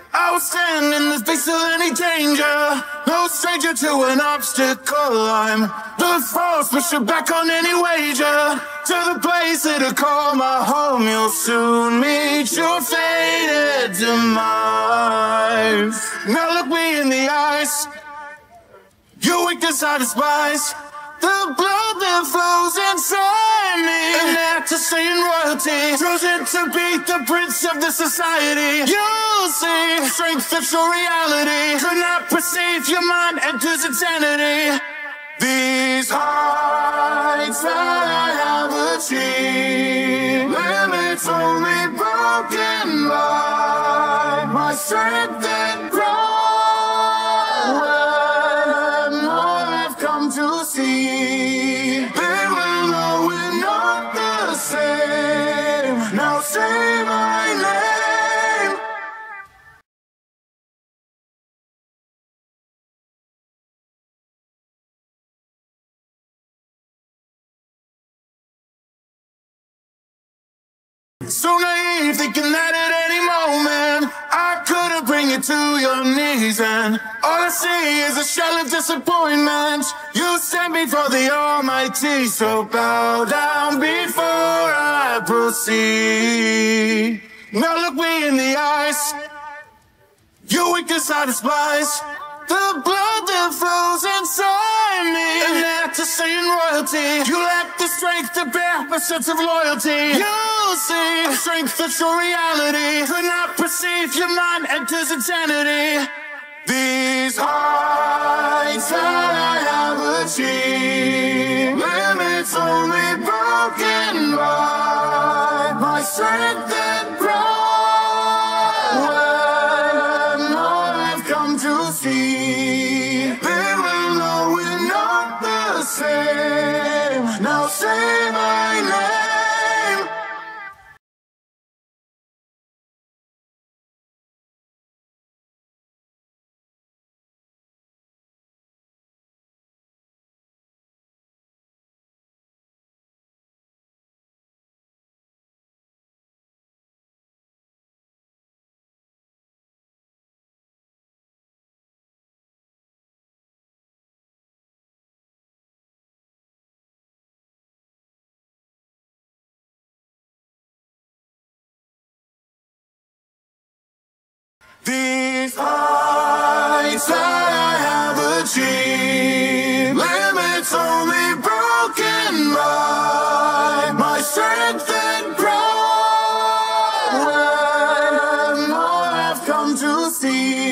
I will stand in the face of any danger, no stranger to an obstacle. I'm the force, push it back on any wager, to the place that I call my home. You'll soon meet your fated demise. Now look me in the eyes, your weakness I despise. The blood that flows inside me, an act to stay in royalty, chosen to be the prince of the society. You'll see strength that's your reality, could not perceive your mind enters insanity. These heights that I have achieved, limits only broken by my strength and pride. To see, they will know we're not the same. Now say my name. So naive, thinking that at any moment I couldn't bring you to your knees, and all I see is a shell of disappointment. You sent me for the Almighty, so bow down before I proceed. Now look me in the eyes, your weakness I despise. The blood that flows inside me, an act to stay in royalty. You lack the strength to bear a sense of loyalty. You'll see strength that's your reality, could not perceive your mind enters insanity. These heights that I have achieved, limits only broken by my strength and pride. When I've come to see, they will know we're not the same. Now say my name. These heights that I have achieved, limits only broken by my strength and pride. When all I've come to see,